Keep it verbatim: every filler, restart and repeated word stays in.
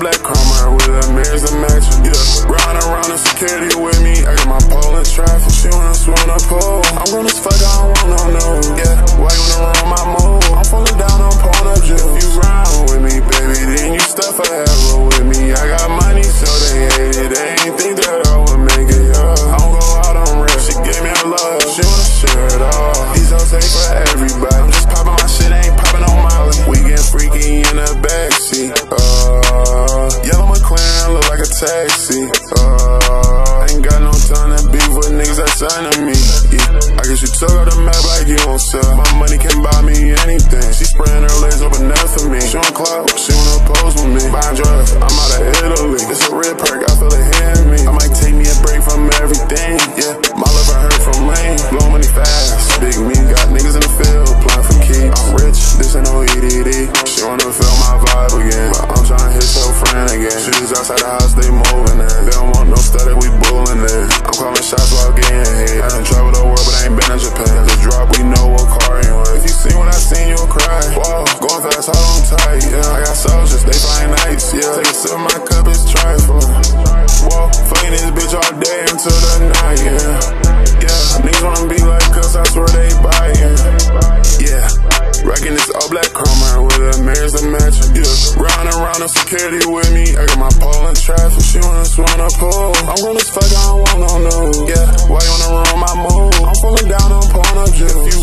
black chroma with a mirrors to match. Yeah, round and round the security with me. I got my pole in traffic. She wanna swim in a pool. I'm grown as fuck, I don't want no news. Yeah, why you wanna run my move? I'm falling down on porn up juice. If you round with me, baby, then you stuff forever with me. I got money, so they hate it. They ain't think that I would make it. Yeah, I don't go out on rip. She gave me a love. She wanna share it all. These hoes take for everybody. I'm just popping my shit, ain't popping on Molly. We get freaky in the backseat. Uh, yellow McLaren look like a taxi. Uh, ain't got no time to beef with niggas that's under me. Yeah. I guess you took out the map like you don't sell. My money can buy me anything. She spraying her legs up enough for me. She on clout, she wanna pose with me. Buying drugs, I'm out of Italy. It's a red perk, I feel it hitting me. I might take me a break from everything. Yeah, my liver hurt from lane. Blow money fast, big me. Got niggas in the field, playing for key. I'm rich, this ain't no E D D. She wanna feel my vibe again, but I'm trying to hit your friend again. Shooters outside the house, they moving in. They don't want no static, we bulling in. I'm calling shots while getting hit. I done traveled the world, but I ain't been in Japan. The drop, we know what car you in. If you seen what I seen, you'll cry. Whoa, going fast, hold on tight. Yeah, I got soldiers, they flying nights. Yeah, take a sip of my cup, it's trifling. Whoa, fucking this bitch all day until the night. Yeah, yeah, niggas wanna be like us, I swear they biting. Yeah, rocking this all black chroma with a mirrors to match. Yeah, round and round the security with me. I got my pole in traffic. She wanna swim in a pool. I'm grown as fuck, I don't want no news. Yeah, why you wanna run my move? I'm falling down on porn up juice.